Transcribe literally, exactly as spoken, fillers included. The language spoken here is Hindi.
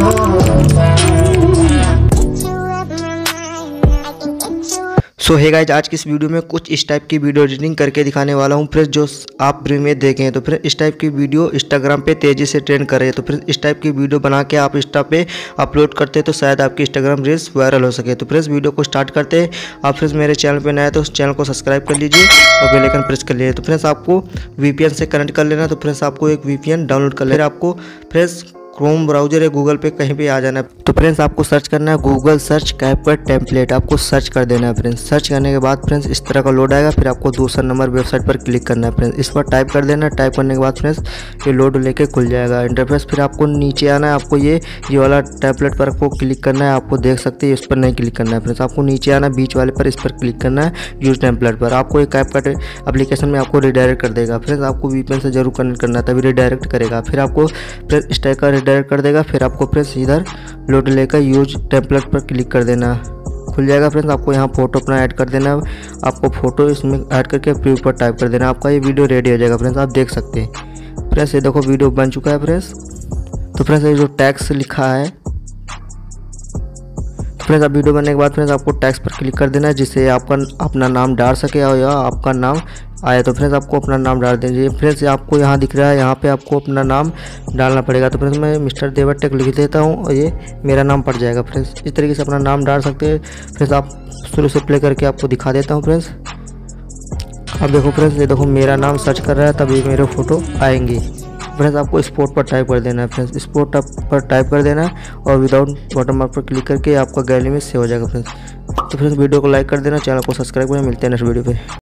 सो हे गाइज, आज की इस वीडियो में कुछ इस टाइप की वीडियो एडिटिंग करके दिखाने वाला हूँ फ्रेंड्स, जो आप प्रीमियर देखें। तो फ्रेंड्स इस टाइप की वीडियो इंस्टाग्राम पे तेज़ी से ट्रेंड कर रही है। तो फ्रेंड्स इस टाइप की वीडियो बना के आप इंस्टा पे अपलोड करते हैं तो शायद आपकी इंस्टाग्राम रील्स वायरल हो सके। तो फ्रेंड्स वीडियो को स्टार्ट करते हैं। आप फ्रेंड्स मेरे चैनल पर नए हैं तो उस चैनल को सब्सक्राइब कर लीजिए और बेल आइकन प्रेस कर लीजिए। तो फ्रेंड्स आपको वीपीएन से कनेक्ट कर लेना। तो फ्रेंड्स आपको एक वीपीएन डाउनलोड कर लेना। आपको फ्रेंड्स क्रोम ब्राउजर या गूगल पे कहीं पे आ जाना है। तो फ्रेंड्स आपको सर्च करना है गूगल सर्च कैपकट टेम्पलेट, आपको सर्च कर देना है फ्रेंड्स। सर्च करने के बाद फ्रेंड्स इस तरह का लोड आएगा। फिर आपको दूसरा नंबर वेबसाइट पर क्लिक करना है फ्रेंड्स। इस पर टाइप कर देना। टाइप करने के बाद फ्रेंड्स ये लोड लेके खुल जाएगा इंटरफेस। फिर आपको नीचे आना है। आपको ये ये वाला टेम्पलेट पर आपको क्लिक करना है। आपको देख सकते हैं इस पर नहीं क्लिक करना है फ्रेंड्स। आपको नीचे आना है बीच वाले पर, इस पर क्लिक करना है यूज टेम्पलेट पर। आपको एक कैपकट एप्लीकेशन में आपको रिडायरेक्ट कर देगा फ्रेंड्स। आपको वीपीएन से जरूर कनेक्ट करना है तभी रिडायरेक्ट करेगा। फिर आपको फ्रेंड्स इस टाइप का रिडायरेक्ट कर देगा। फिर आपको फ्रेंड्स इधर लोड लेकर यूज टेम्पलेट पर क्लिक कर देना, खुल जाएगा फ्रेंड्स। आपको यहाँ फोटो अपना ऐड कर देना। आपको फोटो इसमें ऐड करके प्रीव्यू पर टाइप कर देना। आपका ये वीडियो रेडी हो जाएगा फ्रेंड्स। आप देख सकते हैं फ्रेंड्स, ये देखो वीडियो बन चुका है फ्रेंड्स। तो फ्रेंड्स ये जो टैक्स लिखा है, तो फ्रेंड्स आप वीडियो बनने के बाद फ्रेंड्स आपको टैक्स पर क्लिक कर देना है, जिससे आपका अपना नाम डाल सके और या आपका नाम आए। तो फ्रेंड्स आपको अपना नाम डाल दीजिए फ्रेंड्स। आपको यहाँ दिख रहा है, यहाँ पे आपको अपना नाम डालना पड़ेगा। तो फ्रेंड्स मैं मिस्टर देवटेक लिख देता हूँ और ये मेरा नाम पड़ जाएगा फ्रेंड्स। इस तरीके से अपना नाम डाल सकते हैं फ्रेंड्स। आप शुरू से प्ले करके आपको दिखा देता हूँ फ्रेंड्स। अब देखो फ्रेंड्स, ये देखो मेरा नाम सर्च कर रहा है तभी मेरे फोटो आएंगी फ्रेंड्स। आपको स्पोर्ट पर टाइप कर देना है फ्रेंड्स। स्पोर्ट पर टाइप कर देना है और विदाउट वाटरमार्क पर क्लिक करके आपका गैलरी में सेव हो जाएगा फ्रेंड्स। तो फ्रेंड्स वीडियो को लाइक कर देना, चैनल को सब्सक्राइब करना। मिलते हैं नेक्स्ट वीडियो पे।